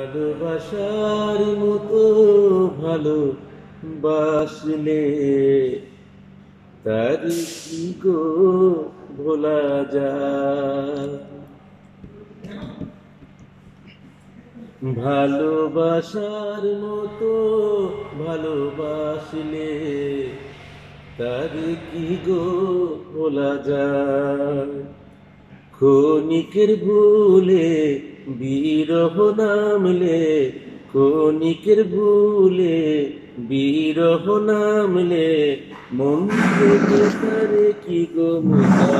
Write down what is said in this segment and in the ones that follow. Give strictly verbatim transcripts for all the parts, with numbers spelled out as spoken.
ভালোবাসার মতো ভালোবাসলে তার কি গো ভোলা যায়। ভালোবাসার মতো ভালোবাসলে তার কি গো ভোলা যায়। ক্ষণিকের ভুলে বিরহ নামলে, ক্ষণিকের ভুলে বিরহ নামলে মন থেকে তারে কি গো মোছা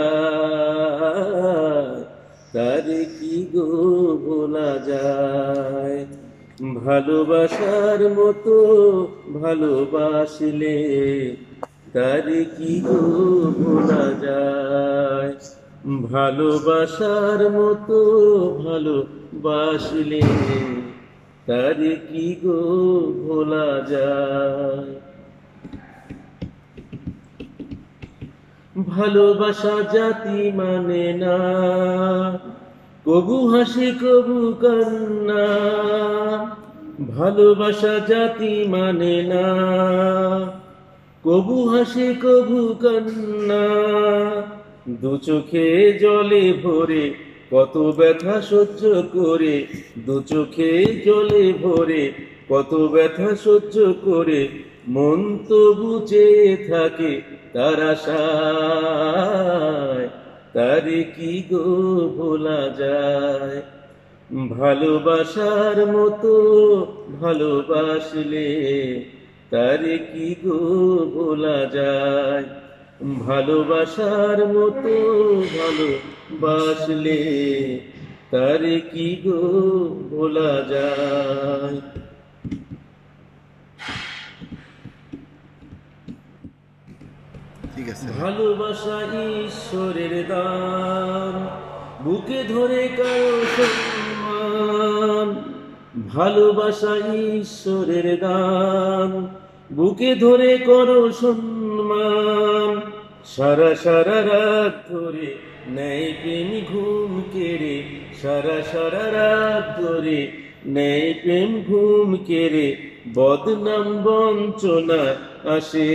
যায়, তারে কি গো ভোলা যায়। ভালোবাসার মতো ভালোবাসলে তারে কি গো ভোলা যায়। ভালোবাসার মতো ভালোবাসলে তারে কি গো ভোলা যায়। ভালোবাসা জাতি মানে না, কবু হাসি কবু কান্না। ভালোবাসা জাতি মানে না, কবু হাসি কবু কান্না। দু চোখে জলে ভরে কত ব্যথা সহ্য করে, দু চোখে জলে ভরে কত ব্যথা সহ্য করে মন তবু চেয়ে থাকে তার আশায়, তারে কি গো ভোলা যায়। ভালোবাসার মতো ভালোবাসলে তারে কি গো ভোলা যায়। ভালোবাসার মতো ভালোবাসলে তারে কি গো ভোলা যায়। ভালোবাসা ঈশ্বরের দান, বুকে ধরে কারো সম্মান। ভালোবাসা ঈশ্বরের দান, বুকে ধরে করো সম্মান। সারা সারা রাত ধরে নেয় প্রেম ঘুম কেড়ে, সারা সারা রাত ধরে নেয় প্রেম ঘুম কেড়ে বদনাম বঞ্চনা আসে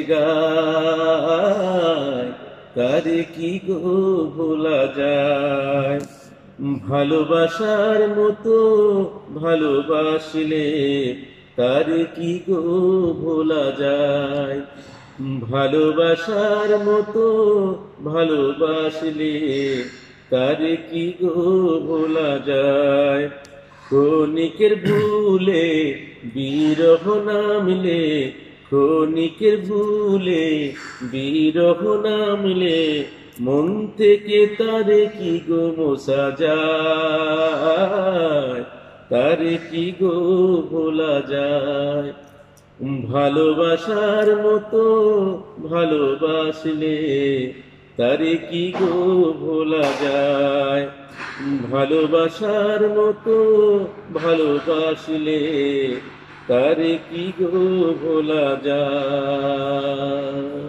গায়, তারে কি গো ভোলা যায়। ভালোবাসার মতো ভালোবাসলে তারে কি গো ভোলা যায়। ভালোবাসার মতো ভালোবাসলে তারে কি গো ভোলা যায়। ক্ষণিকের ভুলে বিরহ নামলে, ক্ষণিকের ভুলে বিরহ নামলে মন থেকে তারে কি গো মোছা যায়, তারে কি গো ভোলা যায়। ভালোবাসার মতো ভালোবাসলে তারে কি গো ভোলা যায়। ভালোবাসার মতো ভালোবাসলে তারে কি গো ভোলা যায়।